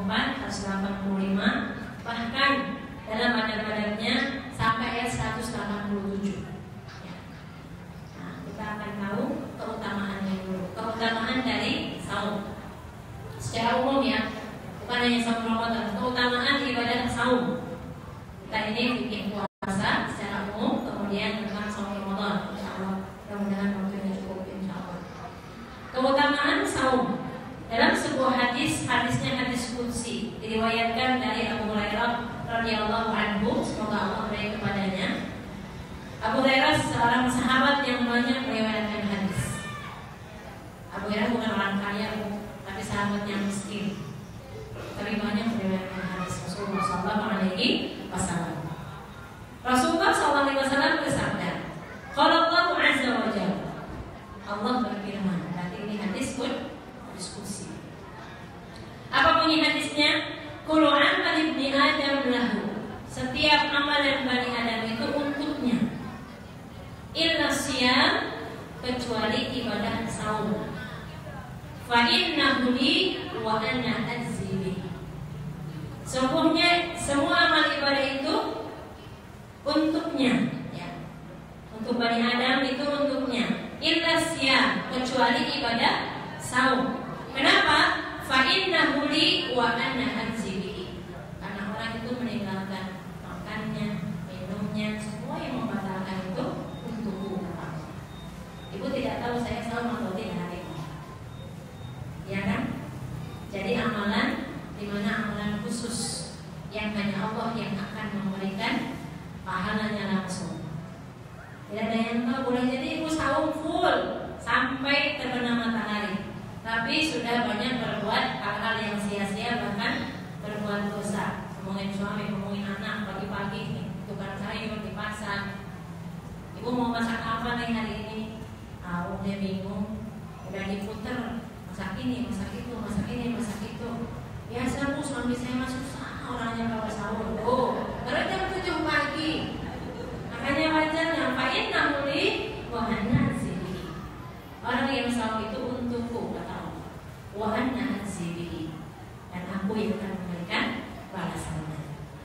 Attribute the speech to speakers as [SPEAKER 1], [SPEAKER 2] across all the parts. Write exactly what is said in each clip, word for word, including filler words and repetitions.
[SPEAKER 1] empat, seratus delapan puluh lima, bahkan dalam adab-adabnya sampai ayat seratus delapan puluh tujuh. Ya. Nah, kita akan tahu keutamaannya dulu. Keutamaan dari saum secara umum ya, bukan hanya saum Ramadan. Keutamaan ibadah saum. Kita ini bikin puasa secara umum, kemudian tentang saum Ramadan. Insyaallah, mudah-mudahan waktunya cukup insyaallah. Keutamaan saum. Dalam sebuah hadis, hadisnya hadis qudsi, diriwayatkan dari Abu Hurairah radhiyallahu anhu, semoga Allah ridha kepadanya. Abu Hurairah seorang sahabat yang banyak meriwayatkan hadis. Abu Hurairah bukan orang kaya, tapi sahabat yang miskin, tapi banyak meriwayatkan hadis Rasulullah sallallahu alaihi wasallam. Rasulullah sallallahu alaihi wasallam bersabda, "Qala Allah azza wa jalla." Allah berfirman. Berarti ini hadis pun diskusi. Apa bunyi hadisnya? Kullu amal ibni Adam lahu. Setiap amalan Bani Adam itu untuknya. Illa siyam, kecuali ibadah saum. Fa innahu li wa ana ajzi bihi. Sungguhnya semua amal ibadah itu untuknya, ya. Untuk Bani Adam itu untuknya. Illa siyam, kecuali ibadah saum. Kenapa? Fa innahu li wa ana ajzi bihi. Karena orang itu meninggalkan makannya, minumnya, semua yang membatalkan itu untukku. Ibu tidak tahu saya saum atau tidak hari ini, ya kan? Jadi amalan, dimana amalan khusus yang hanya Allah yang akan memberikan pahalanya langsung. Tidak ada yang tahu. Boleh jadi ibu saum full sampai terbenam matahari, tapi sudah banyak berbuat hal-hal yang sia-sia, bahkan berbuat dosa. Ngomongin suami, ngomongin anak, pagi-pagi tukang sayur di pasar. Ibu mau masak apa nih hari ini? Ah, udah bingung, udah diputer, masak ini, masak itu, masak ini, masak itu. Biasa bu, suami saya mah susah orangnya kalau sahur. Oh, baru jam tujuh pagi. Makanya wajar nyampain namuli wahana sih. Orang yang sahur itu untukku, kata Allah. Wahana sih, dan aku yang akan memberikan balasannya.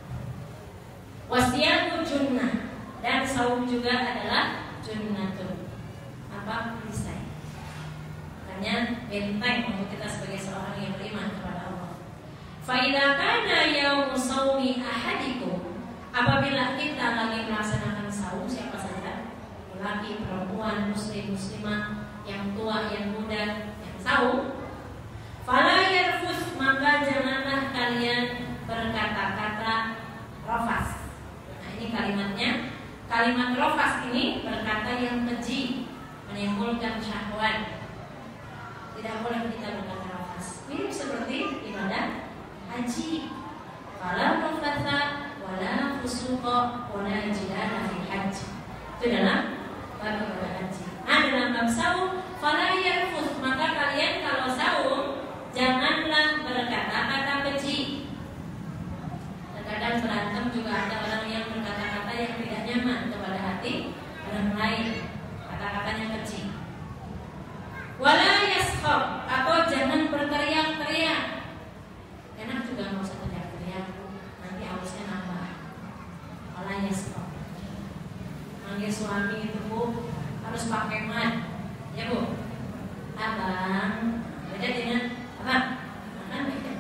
[SPEAKER 1] Wasiyamu junnah, dan saum juga adalah junnatun. Apa? Perisai. Makanya benteng untuk kita sebagai seorang yang beriman kepada Allah. Fa idza kana yaum shaumi ahadikum, apabila kita lagi melaksanakan saum, siapa saja, laki, perempuan, muslim, muslimah, yang tua, yang muda, yang saum, fala yarfus, maka janganlah kalian berkata-kata rafas. Nah, ini kalimatnya. Kalimat rafas ini berkata yang keji, menimbulkan syahwat. Tidak boleh kita berkata rafas. Mirip seperti ibadah haji. Fala rafatha wala fusuqa wala jidala fil hajj. Itu dalam bab ibadah haji. Nah, dalam bab saum, fala yarfus, maka kalian kalau saum janganlah berkata-kata keji. Terkadang berantem juga ada orang yang berkata-kata yang tidak nyaman kepada hati orang lain, kata-katanya keji. Wala yaskhab, atau jangan berteriak-teriak. Enak juga nggak usah teriak-teriak, nanti hausnya nambah. Wala yaskhab. Manggil suami itu bu harus pakai man, ya bu. Abang, beda dengan abang. Mana beda?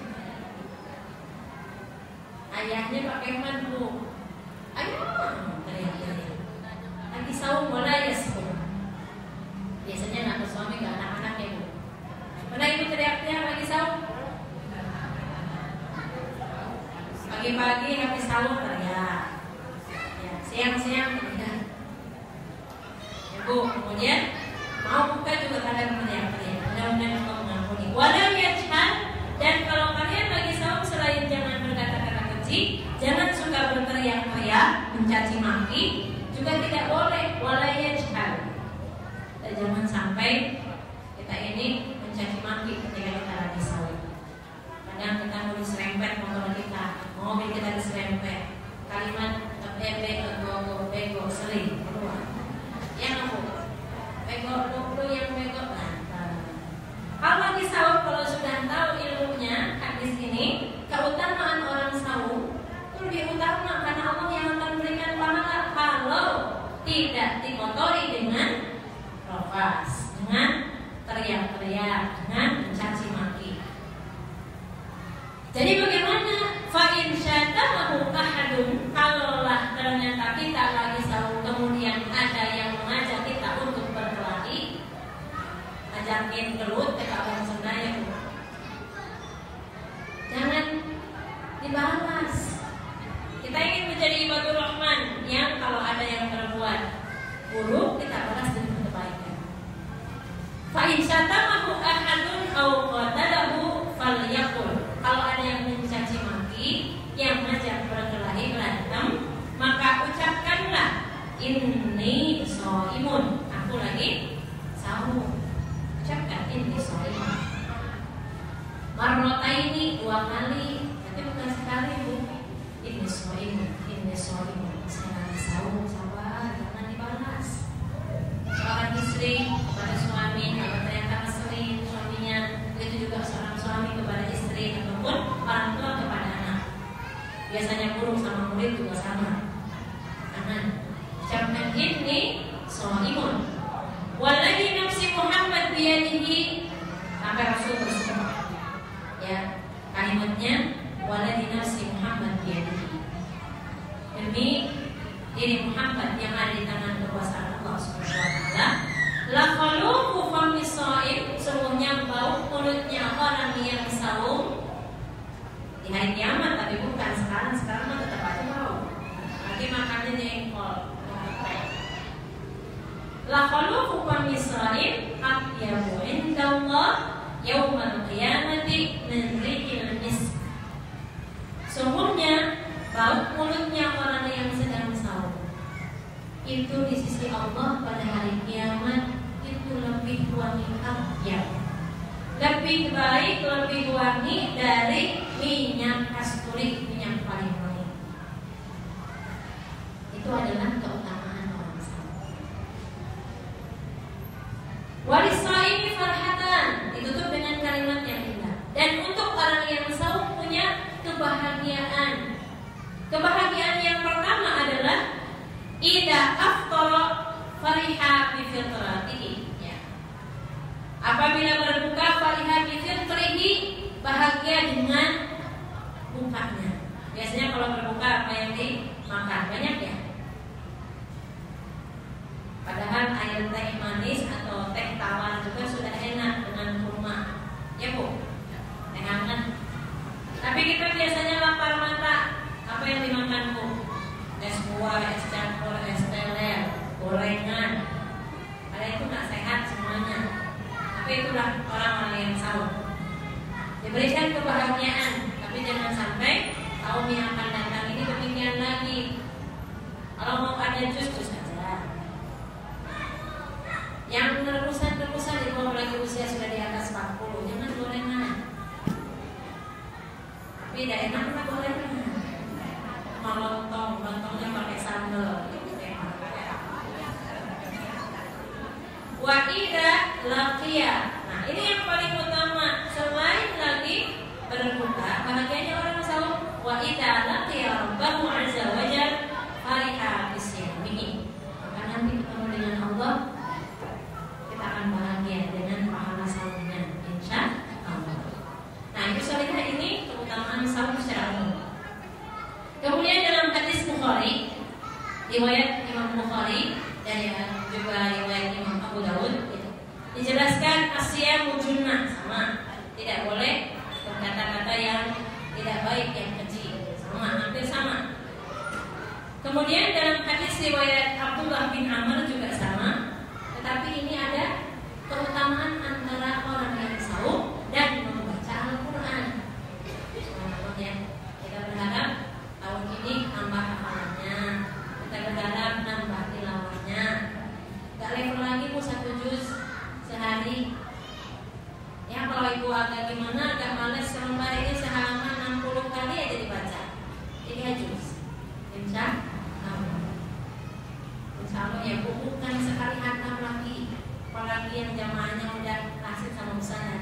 [SPEAKER 1] Ayahnya pakai man bu. Ayo, teriak-teriak. Nanti saum wala yaskhab. Biasanya anak suami gak anak-anak ya bu. Pernah ibu teriak-teriak lagi saum? Pagi-pagi habis saum teriak, ya, siang-siang teriak. Ya bu, kemudian mau buka juga kadang teriak-teriak. Mudah-mudahan Allah mengampuni. Walau yajhal, dan kalau kalian lagi saum selain jangan berkata-kata keji, jangan suka berteriak-teriak, mencaci maki, juga tidak boleh. Walau yajhal. Jangan sampai kita ini mencaci maki ketika kita lagi saum. Kadang kita mau diserempet motor kita, mobil kita diserempet, kalimat bebe, ego, bego, sering keluar. Yang aku, bego, lu yang bego. Nah, kalau lagi saum, kalau lebih utama karena Allah yang akan memberikan pahala kalau tidak dikotori dengan rofas, dengan teriak-teriak, dengan mencaci maki. Jadi bagaimana? Fa'in syatamahu ahadun, kalaulah ternyata kita lagi sahur kemudian ada yang mengajak kita untuk berkelahi, ajakin gelut ke kawan senaya, jangan dibalas. Kita ingin menjadi ibadur rahman yang kalau ada yang berbuat buruk kita balas dengan kebaikan. Fa'in syatamahu ahadun au qatalahu falyaqul, kalau ada yang mencaci maki, yang ngajak berkelahi berantem, maka ucapkanlah inni shaimun, aku lagi sahur. Ucapkan inni shaimun. Marrotaini, dua kali, tapi bukan sekali bu. Inni shaimun, inni shaimun, saya lagi sahur, sabar, jangan dibalas. Seorang istri kepada suami, kalau ternyata ngeselin suaminya, itu juga seorang suami kepada istri ataupun orang tua kepada anak. Biasanya guru sama murid juga sama. Anak, ucapkan ini shaimun. Walladzi nafsi Muhammad biyadihi, sampai Rasul bersumpah. Ya, kalimatnya walladzi nafsi Muhammad biyadihi. Demi diri Muhammad yang ada di tangan kekuasaan Allah Subhanahu wa taala, la khaluqu fami shaim, sungguhnya bau mulutnya orang yang saum di hari kiamat, tapi bukan sekarang. Sekarang mah tetap aja bau. Lagi makannya jengkol. La khaluqu fami shaim atyabu indallah yaumal qiyamati min rihil misk. Sungguhnya bau mulutnya orang yang sedang saum itu di sisi Allah pada hari kiamat itu lebih wangi atyab, lebih baik, lebih wangi dari minyak kasturi, minyak paling wangi. Itu adalah keutamaan orang saum. Walisaimi farhatan, ditutup dengan kalimat yang indah. Dan untuk orang yang saum punya kebahagiaan. Kebahagiaan yang pertama adalah idza aftara fariha bi fitratihi, ya. Apabila berbuka fariha bi fitrihi, bahagia dengan bukanya. Biasanya kalau berbuka apa yang dimakan? Banyak ya. Padahal air teh manis atau teh tawar juga sudah enak dengan kurma. Ya Bu? Teh hangat. Tapi kita biasanya lapar mata. Apa yang dimakan Bu? Es buah, es campur, es teler, gorengan. Padahal itu nggak sehat semuanya. Tapi itulah orang-orang yang saum. Diberikan kebahagiaan, tapi jangan sampai kaum yang akan datang ini demikian lagi. Kalau mau ada jus, jus saja. Yang rebusan-rebusan di bawah lagi usia sudah di atas empat puluh, jangan gorengan. Tapi tidak enak lah gorengan. Lontong, lontongnya pakai sambal. Wa idza laqiya. Nah, ini yang paling utama. Selain lagi berbuka, bahagianya orang saum. Wa idza laqiya rabbahu azza wa jalla fariha bisyamihi. Maka nanti ketemu dengan Allah, kita akan bahagia dengan pahala saumnya, insya Allah. Nah, itu soalnya ini keutamaan saum secara umum. Kemudian dalam hadis Bukhari, riwayat Imam Bukhari dan juga riwayat Imam Abu Dawud, dijelaskan asyamu junnah, sama, tidak boleh berkata-kata yang tidak baik, yang keji, sama, hampir sama. Kemudian dalam hadis riwayat Abdullah bin Amr juga sama, tetapi ini ada keutamaan antara orang yang saum dan membaca Al-Quran. Subhanallah, kita berharap tahun ini tambah hafalannya, kita berharap nambah tilawahnya. Gak level lagi Bu satu juz sehari. Ya kalau ibu agak gimana, agak males selembar ini sehalaman enam puluh kali aja dibaca. Tiga juz. Insya Allah. Insya Allah ya Bu, bukan sekali hatam lagi. Apalagi yang jamaahnya udah kasih sama besar.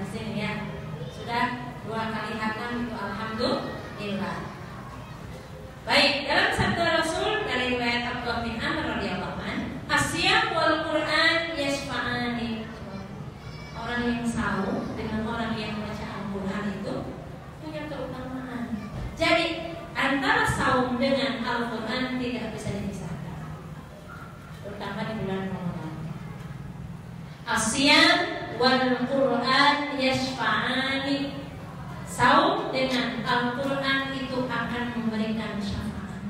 [SPEAKER 1] Al-Quran tidak bisa dipisahkan, terutama di bulan Ramadan. As-siyam wal Quran yashfa'ani. Saum dengan Al-Quran itu akan memberikan syafaat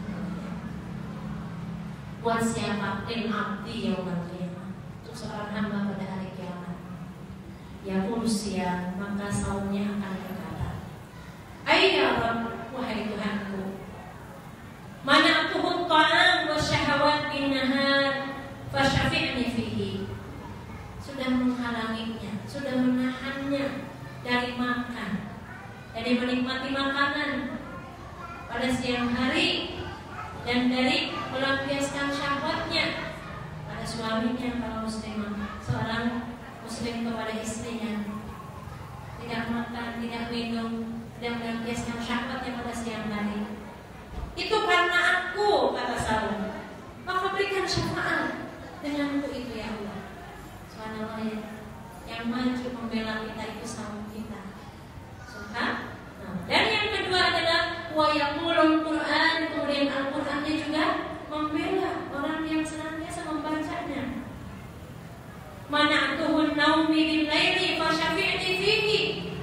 [SPEAKER 1] buat siapa? Lil abdi yaumil qiyamah, untuk seorang hamba pada hari kiamat. Ya usia, maka saumnya akan berkata, ayya Rabb, wahai Tuhanku, mana'tuhu ta'am wa syahawat bin nahar fasyafi'ni fihi. Sudah menghalanginya, sudah menahannya dari makan, dari menikmati makanan pada siang hari, dan dari melampiaskan syahwatnya pada suaminya. Kalau muslimah, seorang muslim kepada istrinya, tidak makan, tidak minum, tidak melampiaskan syahwatnya pada siang hari, itu karena aku, kata Saum, maka berikan syafaat denganku itu ya Allah. Subhanallah ya, yang maju membela kita itu Saum kita. Subhan. Dan yang kedua adalah wa yaqulul Quran, kemudian Al-Qur'annya juga membela orang yang senantiasa membacanya. Mana'tuhun naumi bil laili fasyafi'ni fihi,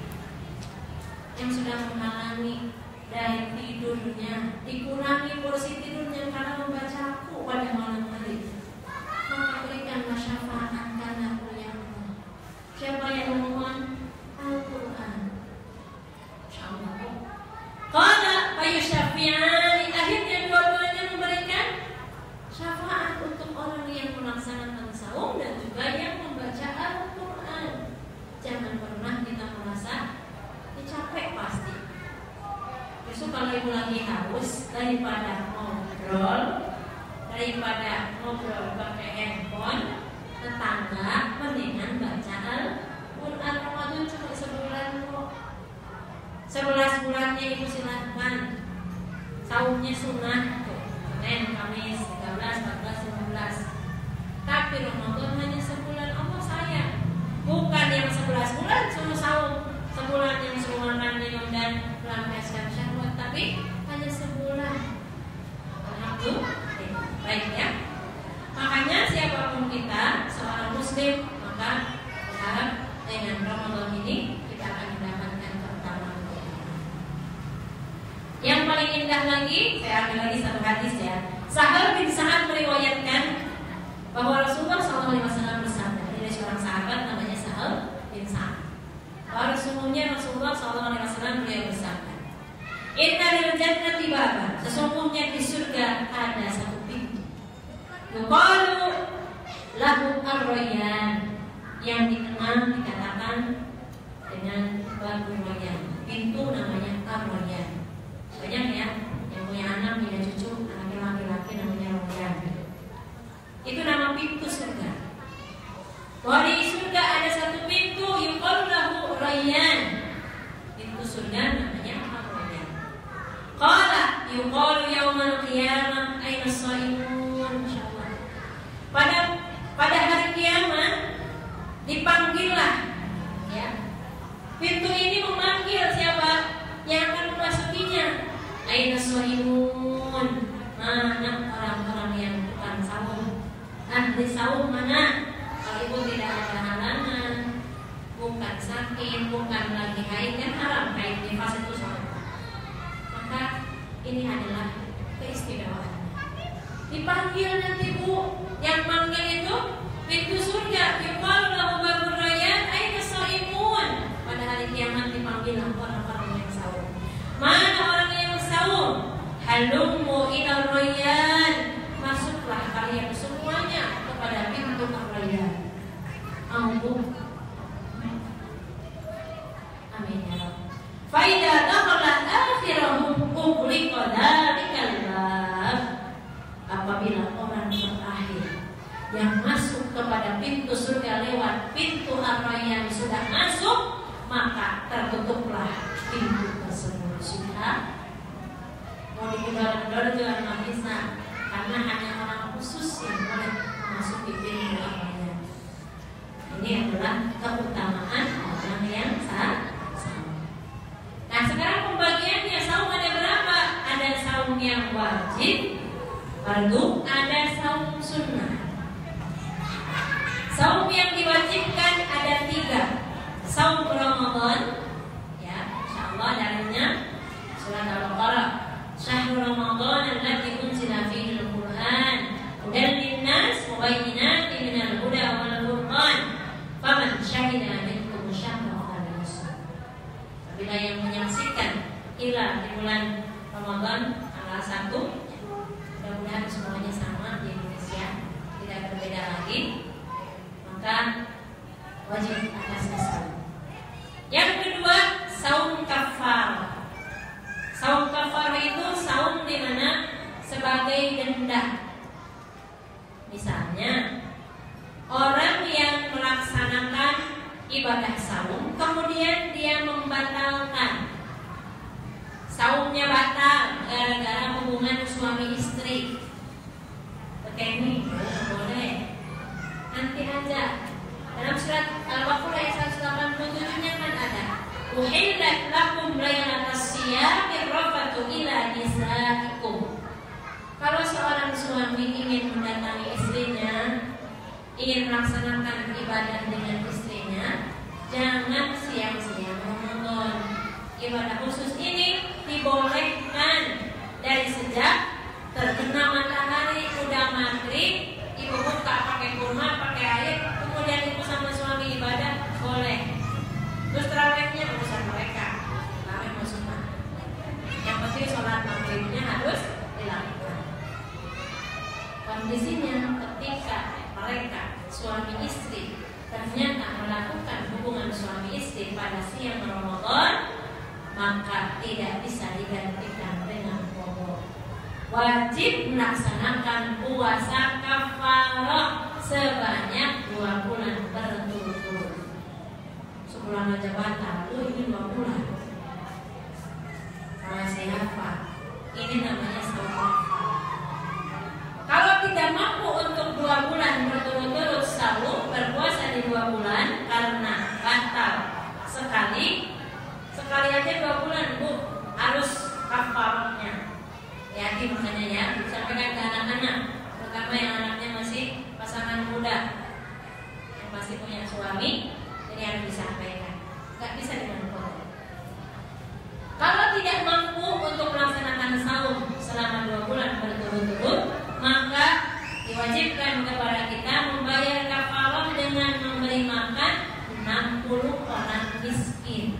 [SPEAKER 1] yang sudah menghalangi dari tidurnya, dikurangi porsi tidurnya karena membacaku pada malam hari, maka berikanlah syafaat karena aku ya Allah. Siapa yang memohon? Al-Quran. Insyaallah. Qala fayusyafi'ani, akhirnya dua-duanya memberikan syafaat untuk orang yang melaksanakan saum dan juga yang membaca Al-Quran. Jangan pernah kita merasa capek pasti. Justru kalau ibu lagi haus, daripada ngobrol, daripada ngobrol pakai handphone tetangga, mendingan baca Al-Quran. Ramadan cuma sebulan kok. Sebelas bulannya ibu silahkan. Saumnya sunnah tuh, Senin, Kamis, tiga belas, empat belas, lima belas. Tapi Ramadan hanya sebulan. Allah sayang, bukan yang sebelas bulan suruh saum, sebulan yang suruh makan, minum dan melampiaskan syahwat, tapi hanya sebulan. Alhamdulillah. Baik ya. Makanya siapapun kita, seorang muslim, maka berharap dengan Ramadan ini kita akan mendapatkan keutamaan. Yang paling indah lagi, saya ambil lagi satu hadis ya. Sahal bin Sa'ad meriwayatkan bahwa Rasulullah shallallahu alaihi wasallam bersabda, dari seorang sahabat namanya Sahal bin Sa'ad. Bahwa sesungguhnya Rasulullah shallallahu alaihi wasallam beliau bersabda, Inna lil jannati baban, sesungguhnya di surga ada satu pintu. Yuqalu lahu ar-rayyan, yang dikenal dikatakan dengan batu rayyan. Pintu namanya ar-rayyan. Banyak ya yang punya anak, punya cucu, anaknya laki-laki namanya rayyan. Itu nama pintu surga. Bahwa di surga ada satu pintu, yuqalu lahu rayyan. Pintu surga namanya ar-rayyan. Qala yuqalu yaumal qiyamah aina as-shaimun. Insyaallah. Pada pada hari kiamat dipanggillah ya. Pintu ini memanggil siapa yang akan memasukinya. Aina as-shaimun. Mana orang-orang yang bukan saum? Ahli saum mana? Kalau ibu tidak ada halangan, bukan sakit, bukan lagi haid, kan haram haid di fase itu soalnya. Maka ini adalah keistimewaan. Dipanggil nanti bu, yang manggil itu pintu surga. Yuqalu lahu babur rayyan aina shaimun. Pada hari kiamat dipanggil orang-orang yang saum. Mana orang yang saum? Halummu ila rayyan. Masuklah kalian semuanya kepada pintu ar-rayyan. Ampun. Amin ya Rabb. Fa idza dakhala akhirahum ughliqa dzalikal bab. Apabila orang terakhir yang masuk kepada pintu surga lewat pintu ar-rayyan sudah masuk, maka tertutuplah pintu tersebut. Sudah mau dikendor-kendor juga nggak bisa, karena hanya orang khusus yang boleh memasuki pintu ar-rayyan. Ini adalah keutamaan orang yang sah. Nah sekarang pembagiannya saum ada berapa? Ada saum saum yang wajib, fardu, ada saum sunnah. Saum yang diwajibkan ada tiga. Saum Ramadan, ya, insyaallah dalilnya surat Al-Baqarah. Syahrul Ramadan alladzi unzila fihi al-Qur'an hudan lin-nas wa bayyinatin minal huda wal furqan. Faman syahida minkum syahra falyasum. Apabila yang menyaksikan hilal di bulan Ramadan tanggal satu, mudah-mudahan semuanya sama di Indonesia, tidak berbeda lagi, maka wajib atasnya saum. Yang kedua, saum kafar. Saum kafar itu saum di mana sebagai denda. Misalnya, orang yang melaksanakan ibadah saum kemudian dia membatalkan. Saumnya batal gara-gara hubungan suami istri. Pakai ini boleh. Nanti aja. Dalam surat Al-Baqarah ayat seratus delapan puluh tujuh-nya kan ada. Uhillat lakum lailatas siyami rafatu ila nisaikum. Kalau seorang suami ingin mendatangi istrinya, ingin melaksanakan ibadah dengan istrinya, jangan siang-siang Ramadan. Ibadah khusus ini dibolehkan dari sejak terbenam matahari, udah maghrib, ibu buka pakai kurma, pakai air, kemudian ibu sama suami ibadah, boleh. Terus terawihnya urusan mereka, terawih mau sunnah. Yang penting sholat maghribnya harus dilakukan. Kondisinya ketika mereka suami istri ternyata melakukan hubungan suami istri pada siang Ramadan, maka tidak bisa digantikan dengan qada. Wajib melaksanakan puasa kafarah sebanyak dua bulan berturut-turut. Sebulan aja batal, lu ini dua bulan. Kalau siapa? Ini namanya saum kafar. Kalau tidak mampu untuk dua bulan berturut-turut saum, berpuasa di dua bulan karena batal sekali, sekali aja dua bulan bu, harus kafarnya. Yakin makanya ya, sampaikan ke anak-anak, terutama yang anaknya masih pasangan muda, yang masih punya suami, ini harus disampaikan. Gak bisa dimanfaatkan. Kalau tidak mampu untuk melaksanakan saum selama dua bulan berturut-turut, maka diwajibkan kepada kita membayar kafarah dengan memberi makan enam puluh orang miskin.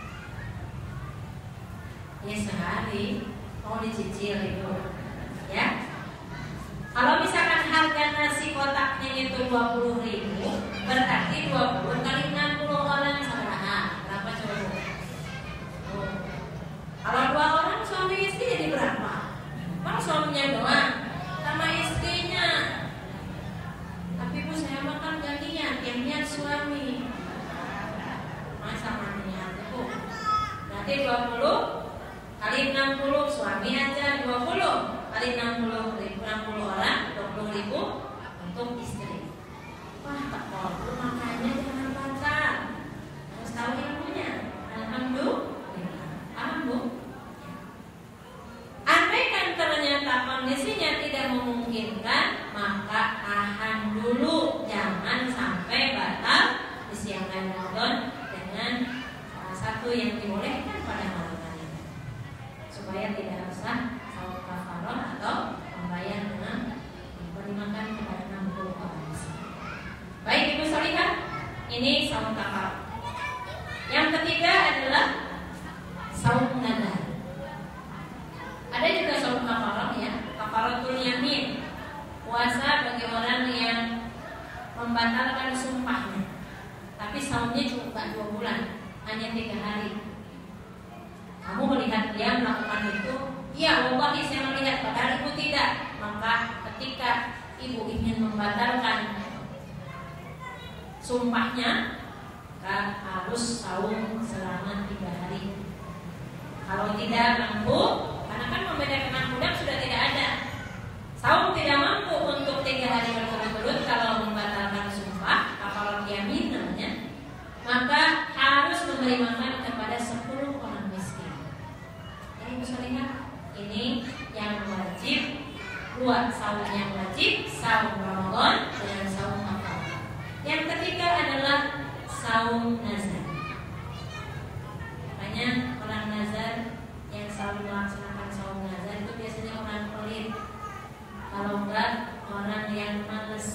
[SPEAKER 1] Ya sehari mau dicicil itu, ya. Kalau misalkan harga nasi kotaknya itu dua puluh ribu, berarti dua puluh kali enam puluh orang sama berapa coba? Oh. Kalau dua orang suami istri jadi berapa? Kalau suaminya doang sama istrinya. Tapi bu saya makan gak niat, yang niat suami. Masa niat bu? Berarti dua puluh kali enam puluh, suami aja dua puluh kali enam puluh ribu, enam puluh orang, dua puluh ribu untuk istri. Wah tak perlu makanya jangan batal, harus tahu ilmunya. Alhamdulillah, paham bu? Andaikan ternyata kondisinya tidak memungkinkan, maka tahan dulu, jangan sampai batal di siang Ramadan dengan salah satu yang dibolehkan pada malam hari, supaya tidak usah saum kafarah atau membayar dengan memberi makan kepada enam puluh orang. Baik ibu salihah, ini saum kafarah. Yang ketiga adalah saum nadar. Ada juga saum kafarah ya, kafaratul yamin, puasa bagi orang yang membatalkan sumpahnya, tapi saumnya cuma gak dua bulan, hanya tiga hari. Kamu melihat dia melakukan itu, iya wallahi saya melihat, padahal ibu tidak. Maka ketika ibu ingin membatalkan sumpahnya, maka harus saum selama tiga hari. Kalau tidak mampu, karena kan membedakan anak muda sudah tidak ada, saum tidak mampu untuk tiga hari berturut-turut kalau membatalkan sumpah, kafarat yamin namanya, maka harus memberi makan kepada sepuluh orang miskin. Ini bisa lihat, ini yang saum yang wajib, saum Ramadan, dan saum kafarah. Yang ketiga adalah saum nazar. Makanya orang nazar yang selalu melaksanakan saum nazar itu biasanya orang pelit. Kalau enggak orang yang males,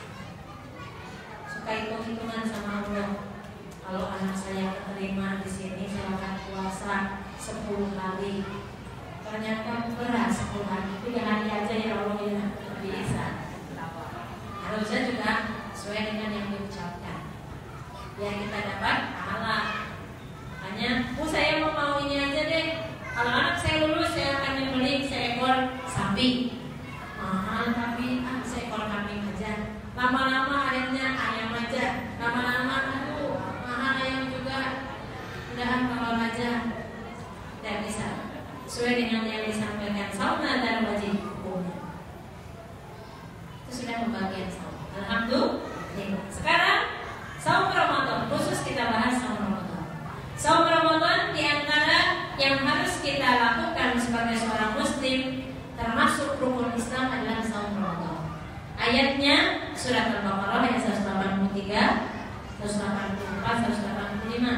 [SPEAKER 1] suka hitung-hitungan sama Allah. Kalau anak saya keterima di sini silakan puasa sepuluh kali. Ternyata berat sepuluh hari. Tiga hari aja ya Allah ya bisa. Harusnya juga sesuai dengan yang diucapkan. Ya kita dapat pahala. Hanya, oh saya mau mau ini aja deh. Kalau anak saya lulus saya akan membeli seekor sapi. Mahal tapi ah seekor kambing aja. Lama-lama akhirnya ayam aja. Lama-lama aduh mahal ayam juga. Udahan kalau aja. Tidak bisa. Sesuai dengan yang disampaikan saum nazar wajib hukumnya. Itu sudah pembagian saum. Alhamdulillah. Sekarang saum Ramadan, khusus kita bahas saum Ramadan. Saum Ramadan diantara yang harus kita lakukan sebagai seorang muslim, termasuk rukun Islam adalah saum Ramadan. Ayatnya surat Al-Baqarah ayat seratus delapan puluh tiga, seratus delapan puluh empat, seratus delapan puluh lima.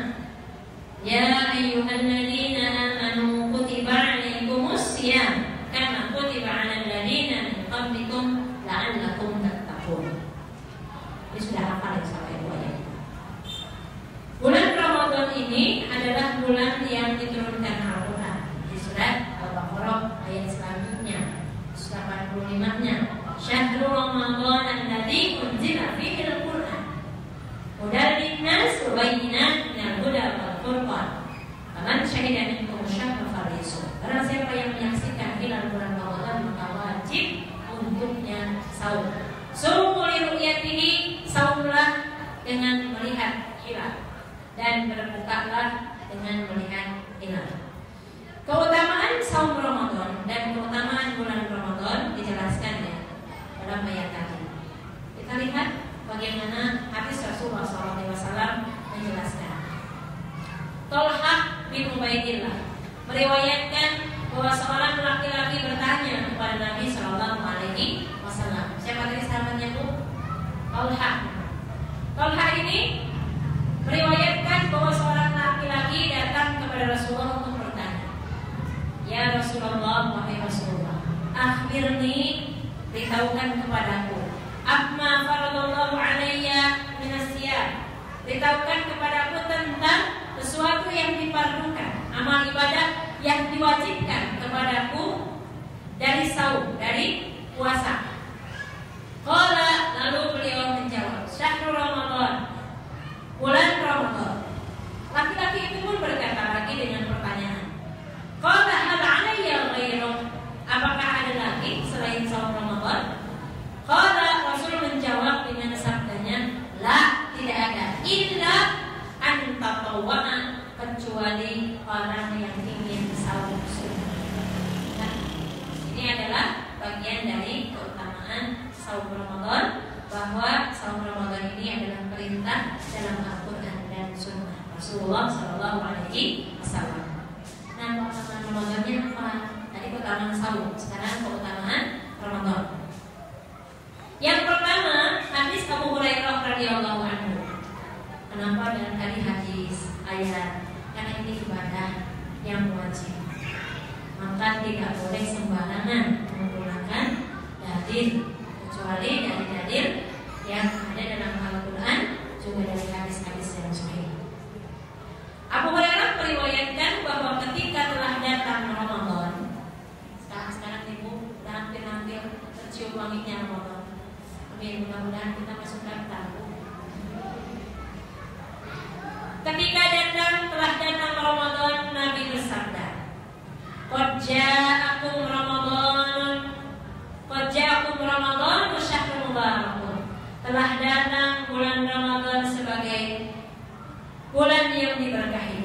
[SPEAKER 1] Ya ayyuhalladzina amanu kutiba 'alaikumus shiyam kama kutiba 'alal ladzina min qablikum la'allakum tattaqun. Ini sudah hafal ya sampai dua ya. Bulan Ramadan ini adalah bulan yang diturunkan Al-Quran. Di surat Al-Baqarah ayat selanjutnya seratus delapan puluh lima-nya. Syahrul Ramadan alladzi unzila fihi al-Qur'an hudan lin-nas wa bayyinatin minal huda wal furqan. Faman syahida minkum syahra falyasum. Barang siapa yang menyaksikan hilal bulan Ramadan maka wajib untuknya saum. Sumu li ru'yatihi, saumlah dengan melihat hilal dan berbukalah dengan melihat hilal. Keutamaan saum Ramadan dan keutamaan bulan Ramadan dijelaskan ya dalam ayat tadi. Kita lihat bagaimana hadis Rasulullah shallallahu alaihi wasallam menjelaskan. Tolhah bin Ubaidillah meriwayatkan bahwa seorang laki-laki bertanya kepada Nabi shallallahu alaihi wasallam. Siapa tadi sahabatnya Bu? Tolhah. Tolhah ini meriwayatkan bahwa seorang laki-laki datang kepada Rasulullah untuk bertanya, ya Rasulullah, wahai Rasulullah, akhirni, beritahukan kepadaku, amma faradallahu alayya minasiyam, beritahukan kepadaku tentang sesuatu yang diperlukan, amal ibadah yang diwajibkan kepadaku dari saum, dari puasa. Qala, lalu beliau menjawab, syahrul Ramadan, bulan Ramadan. Laki-laki itu pun berkata lagi dengan pertanyaan, qala hal alayya ghairuh, apakah ada lagi selain saum Ramadan? Qala, Rasul menjawab dengan sabdanya, la, tidak ada, illa an tatawwa'a, kecuali orang yang ingin saum sunnah. Nah, ini adalah bagian dari keutamaan saum Ramadan, bahwa saum Ramadan ini adalah perintah dalam Al-Quran dan Sunnah Rasulullah Shallallahu Alaihi Wasallam. Nah, keutamaan Ramadannya apa? Tadi keutamaan saum, sekarang keutamaan Ramadan. Yang pertama, hadis Abu Hurairah radhiyallahu anhu. Kenapa dengan tadi hadis ayat? Karena ini ibadah yang wajib, maka tidak boleh sembarangan menggunakan dalil, kecuali dari dalil yang ada dalam Al-Quran, juga dari hadis-hadis yang sahih. Abu Hurairah meriwayatkan bahwa ketika telah datang Ramadan, sekarang sekarang ibu udah hampir-hampir tercium wanginya Ramadan. Amin, mudah-mudahan kita masuk daftar. Ketika datang telah datang Ramadan, Nabi bersabda, qad ja'akum Ramadan, qad ja'akum Ramadan wa syahrul mubarakun. Telah datang bulan Ramadan sebagai bulan yang diberkahi.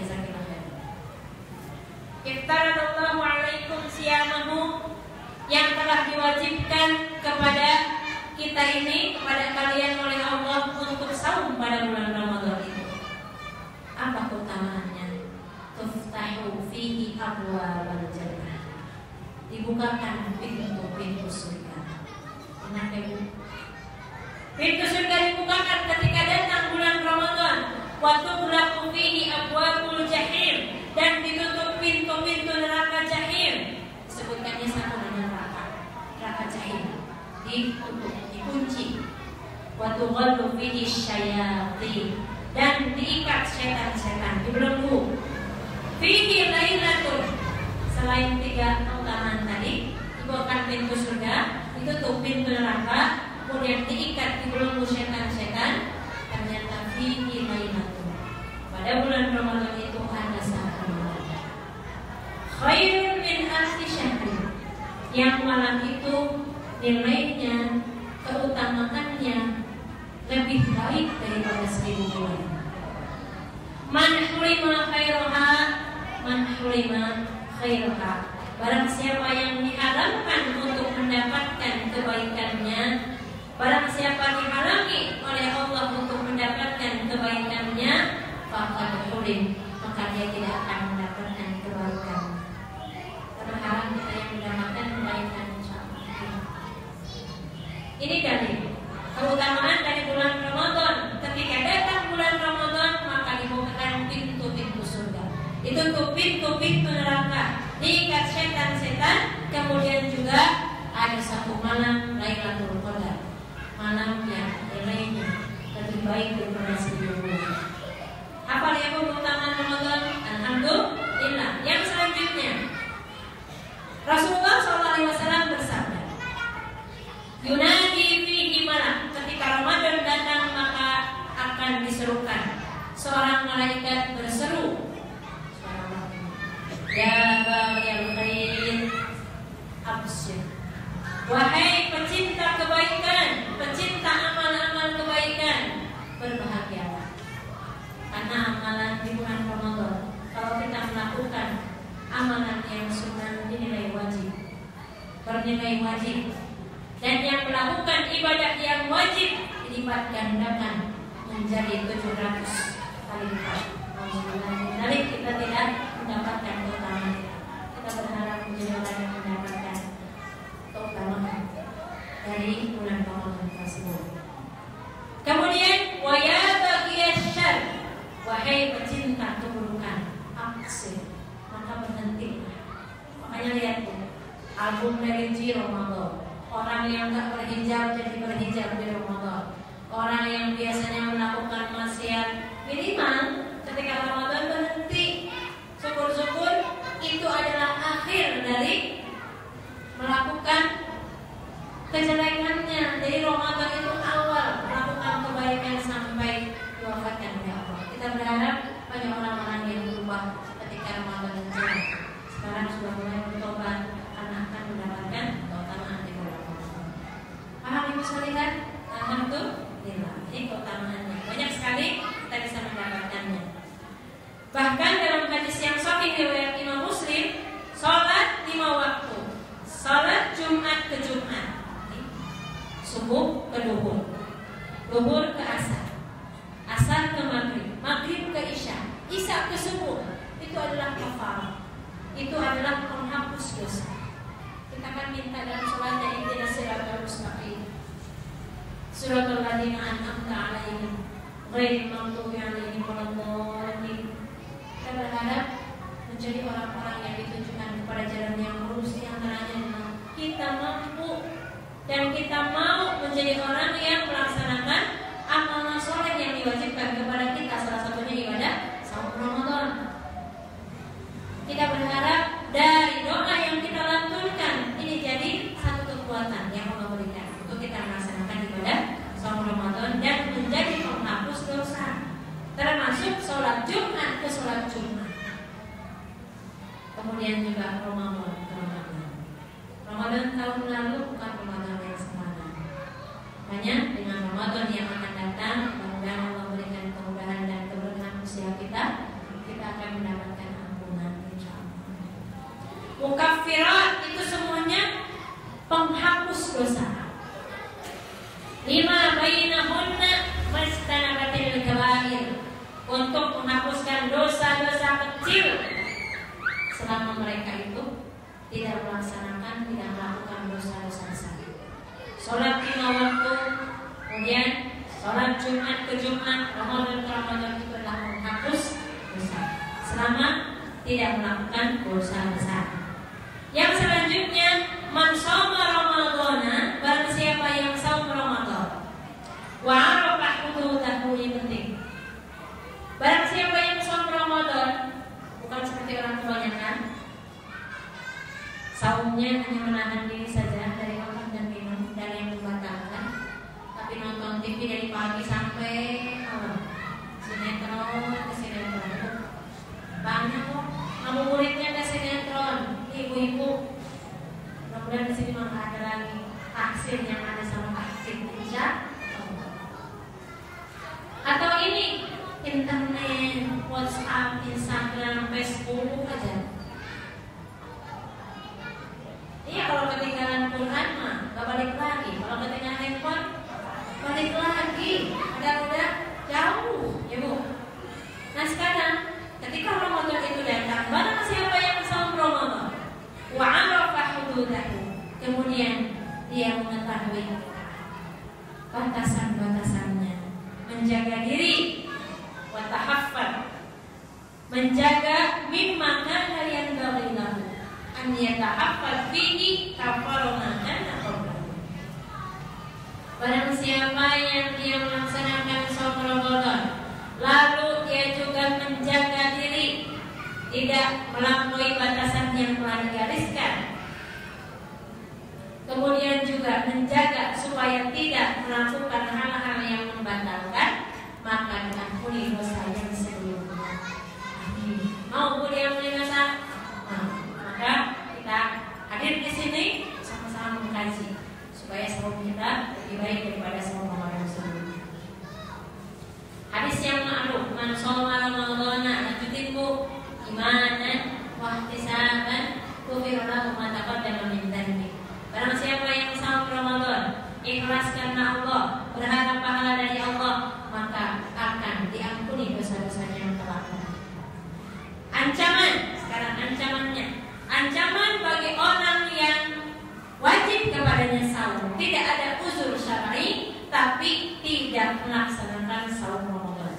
[SPEAKER 1] Iftaradallahu alaikum siyamahu, yang telah diwajibkan kepada kita ini, kepada kalian oleh Allah untuk saum pada bulan Ramadan itu. Apa keutamaannya? Tuftahu fihi abwaabal jannah, dibukakan pintu-pintu surga. Enak ya Bu. Pintu surga dibukakan ketika datang bulan Ramadan. Waktu berlaku fihi abwabul jahim, dan ditutup pintu-pintu neraka jahim. Disebutkannya sama dengan neraka, neraka jahim. Ditutup, dikunci. Waktu ghallu fihi syayatin, dan diikat setan-setan, dibelenggu. Fihi lailatul, selain tiga keutamaan tadi, dibukakan pintu surga, ditutup pintu neraka, kemudian diikat, dibelenggu setan-setan. Ternyata fihi lailatul, pada bulan Ramadan itu ada satu malam khairun min alfi syahrin, yang malam itu nilainya, keutamaannya lebih baik daripada seribu bulan. Man hurima khairaha, man hurima khairaha, barang siapa yang diharamkan untuk mendapatkan kebaikannya, barang siapa dihalangi oleh Allah untuk mendapatkan kebaikannya, faqad hurim, maka dia tidak akan mendapatkan kebaikan. Karena haram kita yang mendapatkan kebaikan, insyaallah. Ini dalil keutamaan dari bulan Ramadan. Ketika datang bulan Ramadan, maka dibukakan pintu-pintu surga, ditutup pintu-pintu neraka, diikat setan-setan. Kemudian juga ada satu malam Lailatul Qadar, malam yang nilainya lebih baik daripada seribu bulan. Apa yang keutamaan Ramadan? Alhamdulillah. Yang selanjutnya, Rasulullah shallallahu alaihi wasallam bersabda, Yunadi fihi malak, ketika Ramadan datang maka akan diserukan seorang malaikat berseru, ya baghil khair absyir, wahai pecinta kebaikan, pecinta amal-amal kebaikan, berbahagialah. Karena amalan di bulan Ramadan, kalau kita melakukan amalan yang sunnah dinilai wajib, bernilai wajib, dan yang melakukan ibadah yang wajib dilipat gandakan menjadi tujuh ratus kali lipat. Jadi kita tidak mendapatkan keutamaan. Kita berharap menjadi orang yang mendapatkan keutamaan dari bulan Ramadan tersebut. Kemudian waya bagiyasyar, wahai pecinta keburukan, aksir, maka berhentilah. Makanya lihat tuh album dari Ji Ramadan. Orang yang tak berhijab jadi berhijab di Ramadan. Orang yang biasanya melakukan maksiat minimal ketika Ramadan berhenti. Syukur-syukur itu adalah akhir dari melakukan kejelekannya. Jadi Ramadan itu awal melakukan kebaikan sampai diwafatkan oleh Allah. Kita berharap banyak orang-orang yang berubah ketika Ramadan datang. Sekarang sudah mulai bertobat karena akan mendapatkan keutamaan di bulan Ramadan. Paham Ibu sekalian? Alhamdulillah. Ini keutamaannya banyak sekali, kita bisa mendapatkannya. Bahkan dalam hadis yang sahih riwayat Imam Muslim, salat lima waktu, salat Jumat ke Jumat, subuh ke duhur, duhur ke asar, asar ke maghrib, maghrib ke isya, isya ke subuh, itu adalah kafarah, itu adalah penghapus dosa. Kita akan minta dalam salatnya ihdinas siratal mustaqim, siratal ladzina an'amta 'alaihim ghairil maghdubi 'alaihim waladdallin. Kita berharap menjadi orang-orang yang ditujukan kepada jalan yang lurus, di antaranya adalah kita mampu dan kita mau menjadi orang yang melaksanakan amal soleh yang diwajibkan kepada kita, salah satunya ibadah saum Ramadan. Kita berharap dari doa yang kita lantunkan ini jadi satu kekuatan yang Allah berikan untuk kita melaksanakan ibadah saum Ramadan dan menjadi penghapus dosa, termasuk sholat Jumat ke sholat Jumat. Kemudian juga Ramadan ke Ramadan. Ramadan tahun lalu bukan Ramadan yang sekarang. Hanya dengan Ramadan yang akan datang, mudah-mudahan Allah berikan kemudahan dan keberkahan usia kita, kita akan mendapatkan ampunan insyaallah. Mukaffirat itu semuanya penghapus dosa. Lima bainahunna mastanabatil kabair, untuk menghapuskan dosa-dosa kecil selama mereka itu tidak melaksanakan, tidak melakukan dosa-dosa besar. sholat lima waktu, kemudian sholat Jumat ke Jumat, Ramadan ke Ramadan itu adalah menghapus dosa selama tidak melakukan dosa besar. Yang selanjutnya, man shoma Ramadhana, barang siapa yang saum Ramadan, wa arafa hududahu, ini penting. Barang siapa yang saum Ramadan, bukan seperti orang kebanyakan saumnya hanya menahan diri saja dari makan dan minum dan yang membatalkan, tapi nonton T V dari pagi sampai malam, sinetron ke sinetron, banyak kok ngabuburitnya ke sinetron. Ibu-ibu, mudah-mudahan di sini memang ada lagi vaksin yang ada sama vaksin insya Allah. Atau ini internet, WhatsApp, Instagram, Facebook aja. Iya, kalau ketinggalan Quran mah gak balik lagi. Kalau ketinggalan handphone balik lagi. Ada udah jauh, ya Bu. Nah sekarang ketika Ramadan itu datang, barang siapa yang saum Ramadan, wa arafa hududahu, kemudian dia mengetahui batasan-batasannya, menjaga diri, wa tahaffad, menjaga mimma kana yanbaghi lahu an yatahaffad fihi kafarona kana qablahu. Barang siapa yang dia melaksanakan saum Ramadan, lalu dia juga menjaga diri, tidak melampaui batasan yang telah digariskan, kemudian juga menjaga supaya tidak melakukan hal-hal yang membatalkan, maka diampuni dosa yang sebelumnya. Mau Bu dia ampuni dosa? Nah, maka kita hadir di sini sama-sama mengkaji supaya saum kita lebih baik daripada saum Ramadan sebelumnya. Hadis yang ma'ruf, man shoma Ramadhana, lanjutin Bu, imanan wa ihtisaban ghufira lahu ma taqaddama min dhanbi. Barang siapa yang saum Ramadan ikhlas karena Allah, berharap pahala dari Allah, maka akan diampuni dosa-dosanya yang telah lalu. Ancaman, sekarang ancamannya. Ancaman bagi orang yang wajib kepadanya saum, tidak ada uzur syar'i tapi tidak melaksanakan saum Ramadan.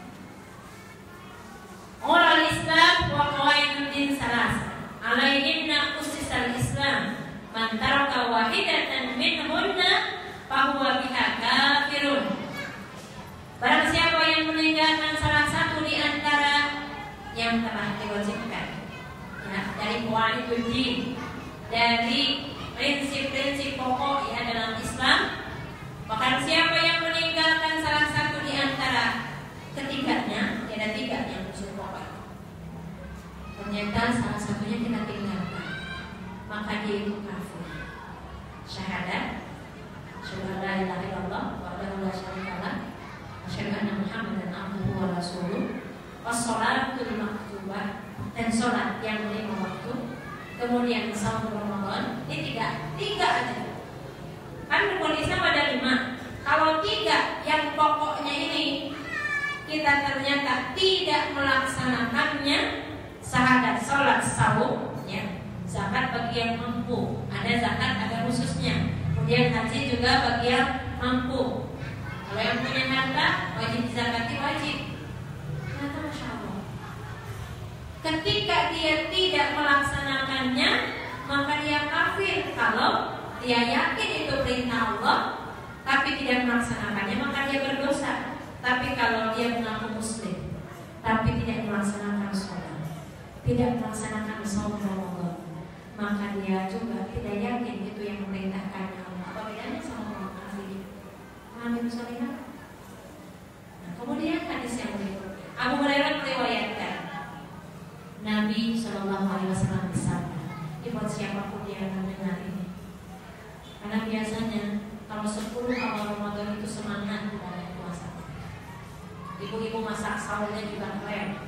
[SPEAKER 1] Orang Islam wa qawaidud salasa alaihinna ussisal Islam, man taraka wahidatan minhunna fahuwa biha kafirun. Barang siapa yang meninggalkan salah satu di antara yang telah diwajibkan, ya, dari qawaidud din, dari prinsip-prinsip pokok ya dalam Islam, maka siapa yang meninggalkan salah satu di antara ketiganya, ada tiga yang unsur pokok, ternyata salah satunya kita tinggalkan, maka dia itu kafir. Syahadat, syahada la ilaha illallah wahdahu la syarika lah, asyhadu anna Muhammadan abduhu wa rasuluh, wassalatul maktubah, dan sholat yang lima waktu, kemudian saum Ramadan. Ini tiga, tiga aja. Kan rukun Islam ada lima. Kalau tiga yang pokoknya ini kita ternyata tidak melaksanakannya, syahadat, sholat, saum, ya, zakat bagi yang mampu, ada zakat ada khususnya, kemudian haji juga bagi yang mampu. Kalau yang punya harta wajib dizakati, wajib. Ternyata masya Allah, ketika dia tidak melaksanakannya, maka dia kafir. Kalau dia yakin itu perintah Allah tapi tidak melaksanakannya, maka dia berdosa. Tapi kalau dia mengaku muslim tapi tidak melaksanakan sholat, tidak melaksanakan saum Ramadan, maka dia juga tidak yakin itu yang memerintahkan Allah. Apa bedanya sama orang kafir? Amin salihah. Nah, kemudian hadis yang berikut, Abu Hurairah meriwayatkan Nabi Shallallahu Alaihi Wasallam bersabda, buat siapapun yang akan dengar ini, karena biasanya kalau sepuluh awal Ramadan itu semangat pada puasa. Ibu-ibu masak sahurnya juga keren.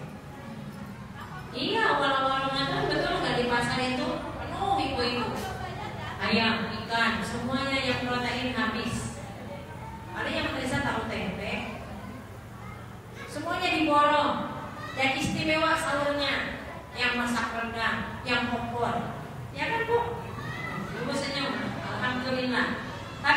[SPEAKER 1] Iya, awal-awal Ramadan betul nggak di pasar itu penuh ibu-ibu, ayam, ikan, semuanya yang protein habis. Ada yang terisa tahu tempe, semuanya diborong. Dan istimewa sahurnya, yang masak rendang, yang opor, ya kan Bu? Ibu senyum, alhamdulillah.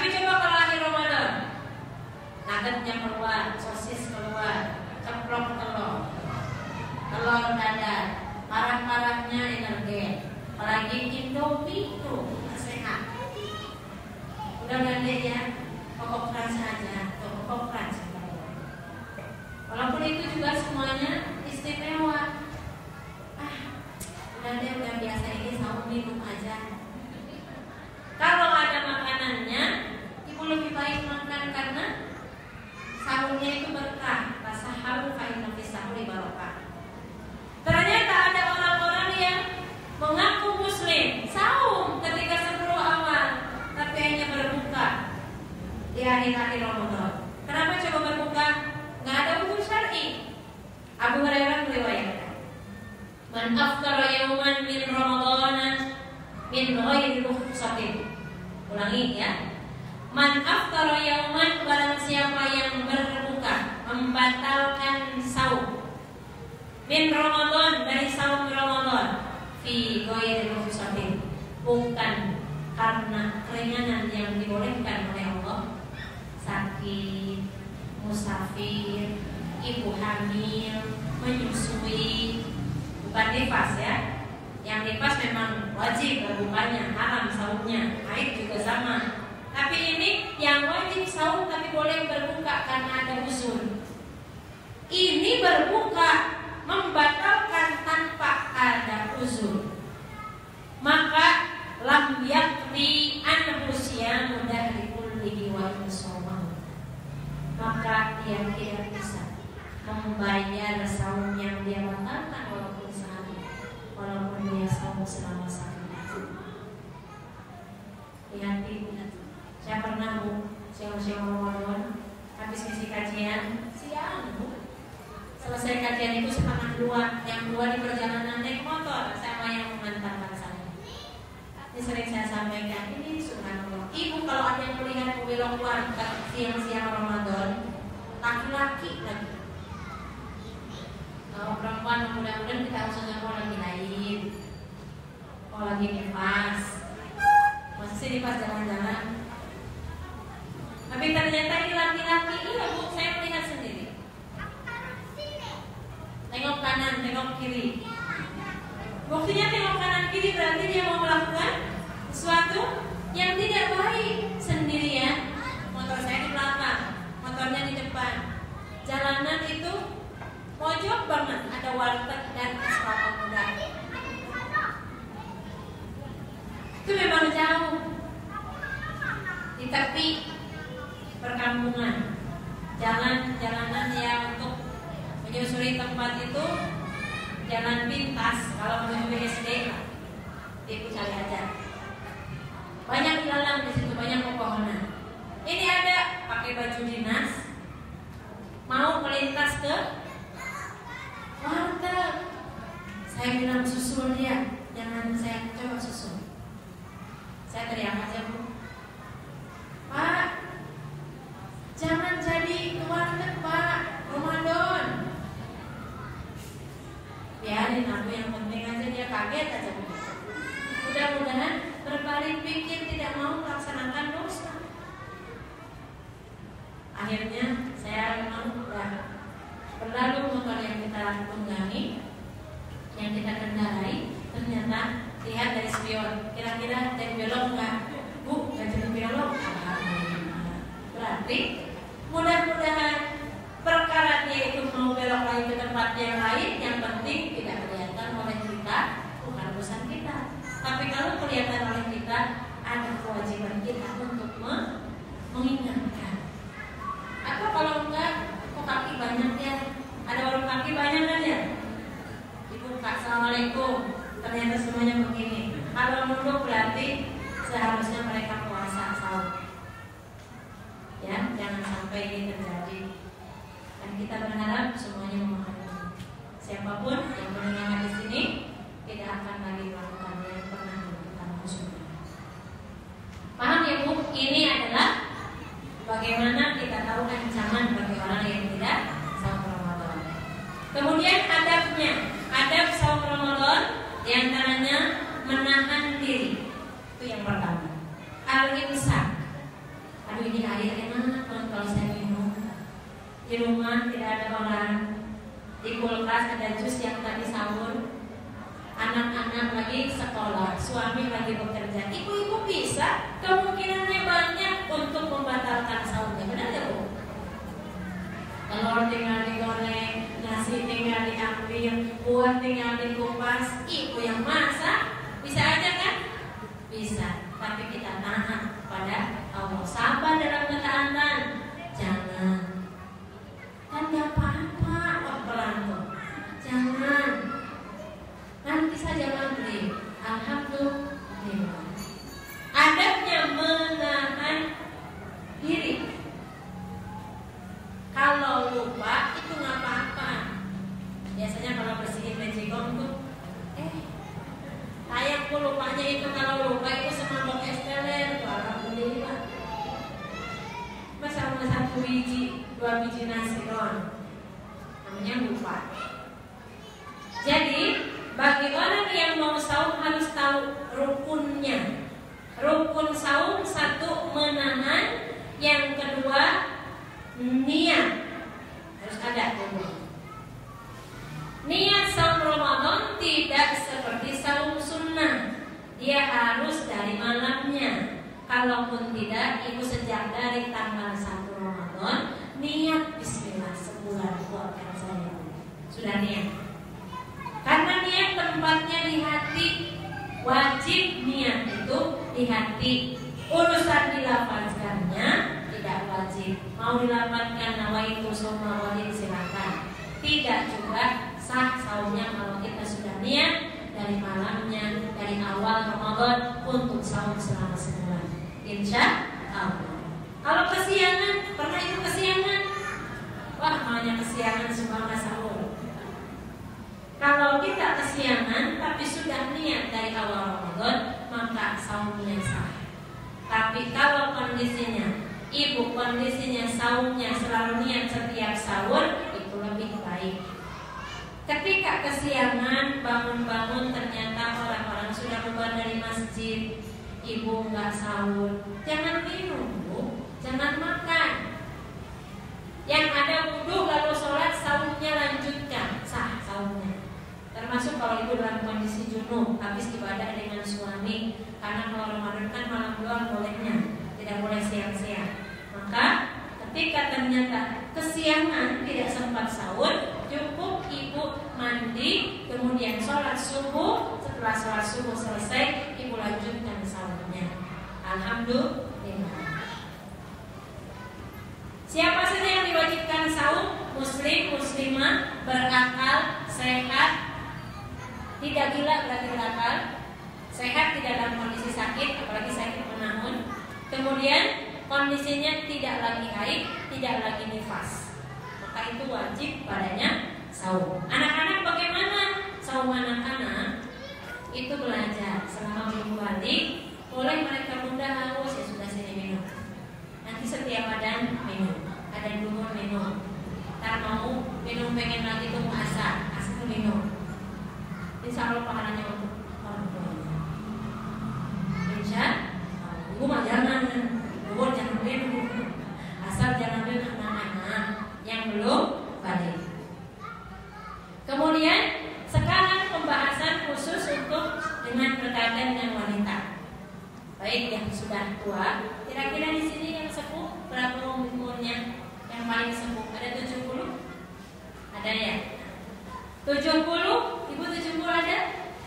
[SPEAKER 1] lagi Indomie tuh sehat. Udah nggak deh ya, Koko Crunch aja, tuh Koko Crunch. Walaupun itu juga semuanya istimewa. Ah, udah deh, udah biasa ini sahur minum aja. Kalau ada makanannya, ibu lebih baik makan karena sahurnya itu berkah. Tasaharu fa inna fis sahuri barokah. Ternyata ada orang-orang yang mengaku muslim, saum ketika sepuluh awal, tapi hanya berbuka di hari-hari Ramadan. Kenapa coba berbuka? Nggak ada hukum syar'i. Abu Hurairah meriwayatkan, man aftara yawman min Ramadan min ghairi rukhsatin. Ulangi ya. Man aftara yawman, barang siapa yang berbuka, membatalkan saum min Ramadan, dari saum Ramadan, fi ghairi rukhsatin, bukan karena keringanan yang dibolehkan oleh Allah, sakit, musafir, ibu hamil, menyusui, bukan nifas ya. Yang nifas memang wajib berbukanya, haram saumnya, haid juga sama. Tapi ini yang wajib saum tapi boleh berbuka karena ada uzur. Ini berbuka membatalkan tanpa ada uzur, maka lam yakti an usia mudah dikullihi wa insomau, maka dia tidak bisa membayar saum yang dia batalkan walaupun sehari, walaupun dia saum selama satu minggu. Lihat ini, saya pernah bu siang-siang Ramadan habis ngisi kajian siang bu, selesai kajian itu setengah dua, yang dua di perjalanan naik motor sama yang mengantarkan saya. Ini sering saya sampaikan, ini subhanallah. Ibu kalau ada yang melihat belok warga siang-siang Ramadan, laki-laki lagi. Kalau perempuan mudah-mudahan kita harus ingat oh lagi lain, oh lagi nifas, masih sih nifas jalan-jalan. Tapi ternyata ini laki-laki, iya bu, saya melihat sendiri. Tengok kanan, tengok kiri. Buktinya tengok kanan kiri berarti dia mau melakukan sesuatu yang tidak baik sendirian. Motor saya di belakang, motornya di depan. Jalanan itu pojok banget, ada warteg dan es kelapa muda. Itu memang jauh di tepi perkampungan. Jalan-jalanan yang untuk menyusuri tempat itu jalan pintas. Kalau menuju B S D, ibu cari aja. Banyak ilalang di situ, banyak pepohonan. Ini ada pakai baju dinas, mau melintas ke warteg. Saya bilang susul dia, jangan saya coba susul. Saya teriak aja bu, Pak, jangan jadi ke warteg Pak, Ramadan. Biarin aku, yang penting aja dia kaget aja. Mudah-mudahan berbalik pikir tidak mau melaksanakan dosa. Akhirnya saya memang udah berlalu motor yang kita tunggangi, yang kita kendarai, ternyata lihat dari spion, kira-kira dari belok nggak? Bu, nggak jadi belok. Berarti mudah-mudahan perkara dia itu mau belok lagi ke tempat yang lain, yang penting tidak kelihatan oleh kita, bukan urusan kita. Tapi kalau kelihatan oleh kita, ada kewajiban kita untuk mengingatkan. Atau kalau enggak, kok kaki banyak ya? Ada warung kaki banyak kan ya? Dibuka, assalamualaikum. Ternyata semuanya begini. Kalau nunduk berarti seharusnya mereka puasa sahur. Ya, jangan sampai ini terjadi. Dan kita berharap semuanya memahami. Siapapun yang mendengar di sini tidak akan lagi melakukan yang pernah dilakukan musuhnya. Paham ya bu? Ini adalah bagaimana kita tahu ancaman bagi orang yang tidak saum Ramadan. Kemudian adabnya, adab saum Ramadan diantaranya menahan diri. Itu yang pertama. Al-imsak. Aduh ini air enak banget kalau saya minum. Di rumah tidak ada orang, di kulkas ada jus yang tadi sahur. anak-anak lagi sekolah, suami lagi bekerja, ibu-ibu bisa kemungkinannya banyak untuk membatalkan sahurnya, benar ya Bu? Telur tinggal digoreng, nasi tinggal diambil, buah tinggal dikupas, ibu yang masak, bisa aja kan? Bisa, tapi kita tahan pada Allah, sabar dalam ketaatan, jangan. Kan gak apa-apa, oh pelan jangan. Nanti saja maghrib, alhamdulillah. Adabnya menahan diri. Kalau lupa itu nggak apa-apa. Biasanya kalau bersihin bejigong tuh, eh, sayangku lupanya itu kalau lupa itu semangkok es teler, alhamdulillah. Masa cuma satu biji, dua biji nasi doang, namanya lupa. Jadi bagi orang yang mau saum harus tahu rukunnya. Rukun saum satu menahan, yang kedua niat, harus ada dulu. Niat saum Ramadan tidak seperti saum sunnah, dia harus dari malamnya. Kalaupun tidak, ibu sejak dari tanggal satu Ramadan niat Bismillah sebulan kuatkan saya. Sudah niat. Karena niat tempatnya di hati, wajib niat itu di hati. Urusan dilafazkannya tidak wajib. Mau dilafazkan nawaitu soma wajib silakan. Tidak juga sah saumnya kalau kita sudah niat dari malamnya, dari awal Ramadan untuk saum selama sebulan. Insya Allah. Kalau kesiangan, pernah itu kesiangan? Wah, maunya kesiangan semua nggak sahur. Kalau kita kesiangan tapi sudah niat dari awal Ramadan, maka saumnya sah. Tapi kalau kondisinya, ibu kondisinya saumnya selalu niat setiap sahur, itu lebih baik. Ketika kesiangan bangun-bangun ternyata orang-orang sudah keluar dari masjid, ibu nggak sahur, jangan minum Bu, jangan makan. Yang ada wudhu lalu sholat, sahurnya lanjutkan, sah sahurnya. Termasuk kalau ibu dalam kondisi junub, habis ibadah dengan suami. Karena kalau Ramadan kan malam doang bolehnya, tidak boleh siang-siang. Maka ketika ternyata kesiangan tidak sempat sahur, cukup ibu mandi, kemudian sholat subuh. Setelah sholat subuh selesai, ibu lanjutkan sahurnya. Alhamdulillah. Siapa saja yang diwajibkan sahur? Muslim, muslimah, berakal, sehat, tidak gila berarti berakal, sehat tidak dalam kondisi sakit, apalagi sakit menahun. Kemudian kondisinya tidak lagi haid, tidak lagi nifas, maka itu wajib padanya saum. Anak-anak bagaimana saum anak-anak? Itu belajar selama minggu balik. Boleh mereka bunda haus, ya sudah sini minum. Nanti setiap badan minum, ada dulu minum. Tak mau minum pengen lagi tunggu asar, asar minum. Insya Allah pahalanya untuk orang tuanya. Insya Allah. Ibu mah jangan, ibu jangan minum, asal jangan minum anak-anak yang belum balik. Kemudian sekarang pembahasan khusus untuk dengan berkaitan dengan wanita. Baik yang sudah tua, kira-kira di sini yang sepuh berapa umurnya? Yang paling sepuh ada tujuh puluh? Ada ya? tujuh puluh? Ibu tujuh puluh ada?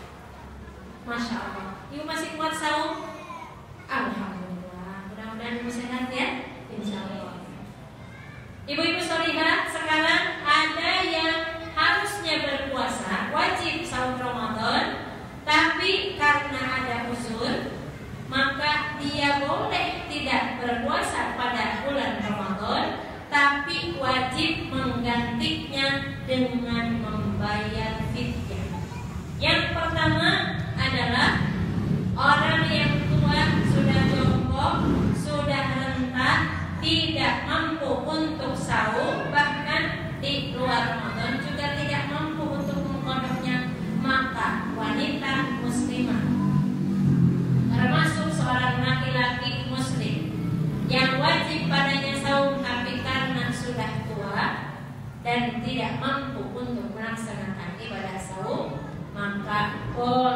[SPEAKER 1] Masya Allah. Ibu masih kuat saum? Alhamdulillah. Mudah-mudahan ibu sehat ya. Insya Allah. Ibu-ibu sholihah, sekarang ada yang harusnya berpuasa, wajib saum Ramadan, tapi karena ada uzur, maka dia boleh tidak berpuasa pada bulan Ramadan, tapi wajib menggantinya dengan membayar fidyah. Yang pertama adalah orang yang tua, sudah jongkok, sudah renta, tidak mampu untuk sahur, bahkan di luar Ramadan juga tidak mampu untuk mengkodoknya, maka wanita muslimah, termasuk seorang laki-laki muslim yang wajib padanya saum tapi karena sudah tua dan tidak mampu untuk melaksanakan ibadah saum, maka Oh